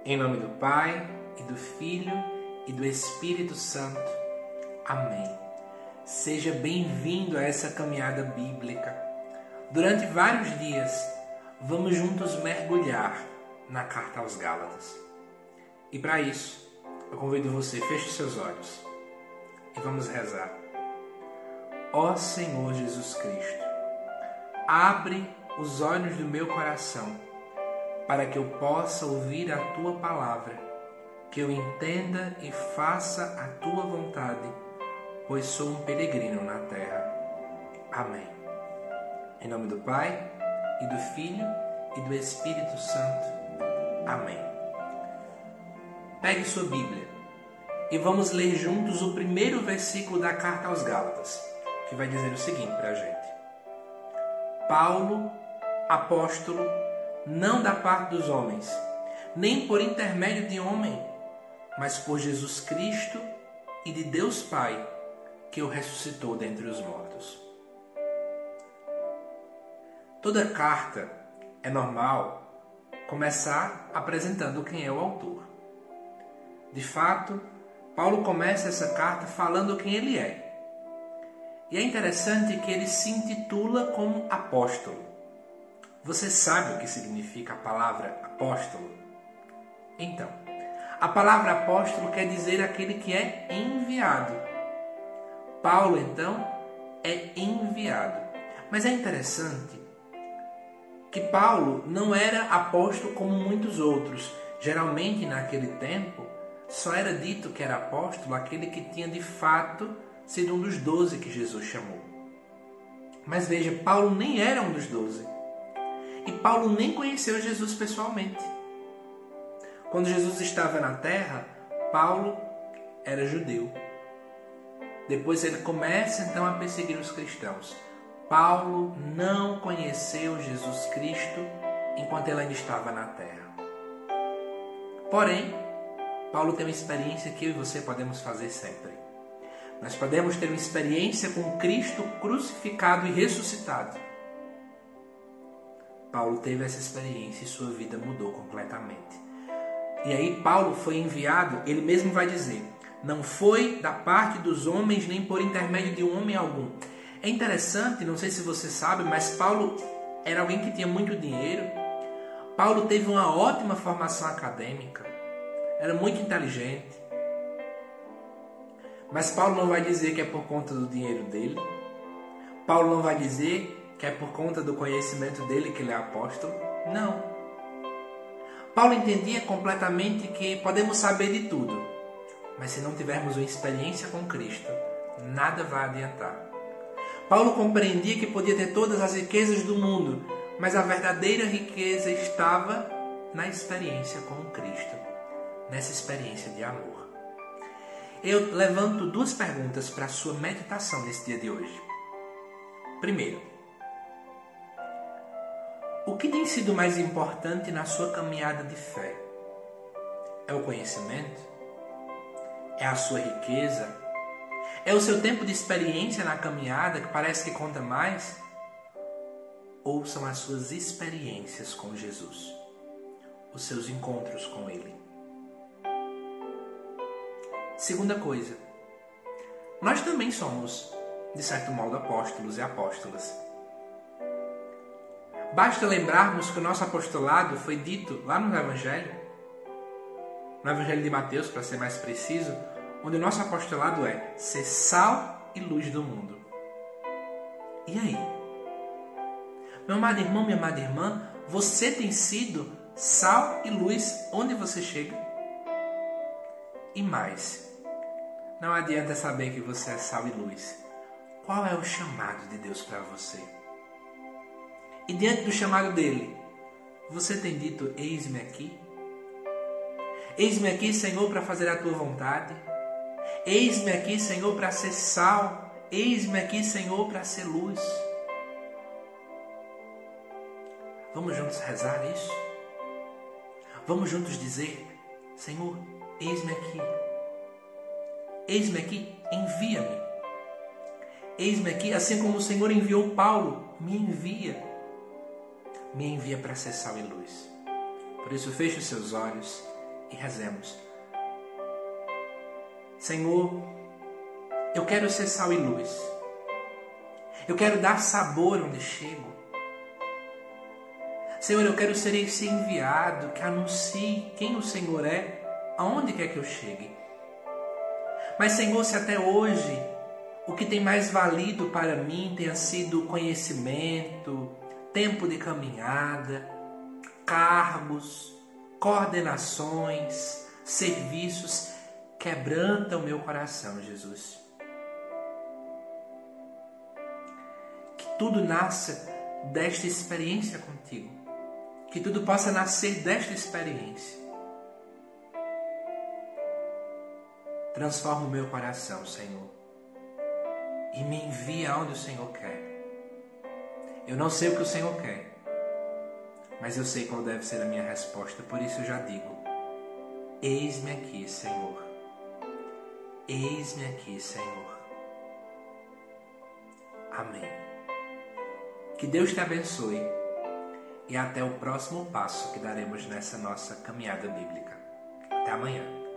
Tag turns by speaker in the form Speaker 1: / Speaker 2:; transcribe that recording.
Speaker 1: Em nome do Pai, e do Filho, e do Espírito Santo. Amém. Seja bem-vindo a essa caminhada bíblica. Durante vários dias, vamos juntos mergulhar na Carta aos Gálatas. E para isso, eu convido você, feche seus olhos e vamos rezar. Ó Senhor Jesus Cristo, abre os olhos do meu coração para que eu possa ouvir a Tua palavra, que eu entenda e faça a Tua vontade, pois sou um peregrino na terra. Amém. Em nome do Pai, e do Filho, e do Espírito Santo. Amém. Pegue sua Bíblia e vamos ler juntos o primeiro versículo da Carta aos Gálatas, que vai dizer o seguinte para a gente. Paulo, apóstolo, não da parte dos homens, nem por intermédio de homem, mas por Jesus Cristo e de Deus Pai, que o ressuscitou dentre os mortos. Toda carta é normal começar apresentando quem é o autor. De fato, Paulo começa essa carta falando quem ele é. E é interessante que ele se intitula como apóstolo. Você sabe o que significa a palavra apóstolo? Então, a palavra apóstolo quer dizer aquele que é enviado. Paulo, então, é enviado. Mas é interessante que Paulo não era apóstolo como muitos outros. Geralmente, naquele tempo, só era dito que era apóstolo aquele que tinha de fato sido um dos 12 que Jesus chamou. Mas veja, Paulo nem era um dos 12. E Paulo nem conheceu Jesus pessoalmente. Quando Jesus estava na terra, Paulo era judeu. Depois ele começa então a perseguir os cristãos. Paulo não conheceu Jesus Cristo enquanto ele ainda estava na terra. Porém, Paulo tem uma experiência que eu e você podemos fazer sempre. Nós podemos ter uma experiência com Cristo crucificado e ressuscitado. Paulo teve essa experiência e sua vida mudou completamente. E aí Paulo foi enviado, ele mesmo vai dizer, não foi da parte dos homens nem por intermédio de homem algum. É interessante, não sei se você sabe, mas Paulo era alguém que tinha muito dinheiro. Paulo teve uma ótima formação acadêmica, era muito inteligente. Mas Paulo não vai dizer que é por conta do dinheiro dele. Paulo não vai dizer que é por conta do conhecimento dele que ele é apóstolo. Não. Paulo entendia completamente que podemos saber de tudo, mas se não tivermos uma experiência com Cristo, nada vai adiantar. Paulo compreendia que podia ter todas as riquezas do mundo, mas a verdadeira riqueza estava na experiência com Cristo, nessa experiência de amor. Eu levanto duas perguntas para a sua meditação nesse dia de hoje. Primeiro, o que tem sido mais importante na sua caminhada de fé? É o conhecimento? É a sua riqueza? É o seu tempo de experiência na caminhada que parece que conta mais? Ou são as suas experiências com Jesus? Os seus encontros com Ele? Segunda coisa, nós também somos, de certo modo, apóstolos e apóstolas. Basta lembrarmos que o nosso apostolado foi dito lá no Evangelho de Mateus, para ser mais preciso, onde o nosso apostolado é ser sal e luz do mundo. E aí? Meu amado irmão, minha amada irmã, você tem sido sal e luz onde você chega? E mais, não adianta saber que você é sal e luz. Qual é o chamado de Deus para você? E diante do chamado dele, você tem dito, eis-me aqui? Eis-me aqui, Senhor, para fazer a tua vontade. Eis-me aqui, Senhor, para ser sal. Eis-me aqui, Senhor, para ser luz. Vamos juntos rezar isso? Vamos juntos dizer, Senhor, eis-me aqui. Eis-me aqui, envia-me. Eis-me aqui, assim como o Senhor enviou Paulo, me envia. Me envia para ser sal e luz. Por isso, feche os seus olhos e rezemos. Senhor, eu quero ser sal e luz. Eu quero dar sabor onde chego. Senhor, eu quero ser esse enviado que anuncie quem o Senhor é, aonde quer que eu chegue. Mas, Senhor, se até hoje o que tem mais valido para mim tenha sido conhecimento, tempo de caminhada, cargos, coordenações, serviços, quebranta o meu coração, Jesus. Que tudo nasça desta experiência contigo. Que tudo possa nascer desta experiência. Transforma o meu coração, Senhor. E me envia aonde o Senhor quer. Eu não sei o que o Senhor quer, mas eu sei qual deve ser a minha resposta. Por isso eu já digo: eis-me aqui, Senhor. Eis-me aqui, Senhor. Amém. Que Deus te abençoe e até o próximo passo que daremos nessa nossa caminhada bíblica. Até amanhã.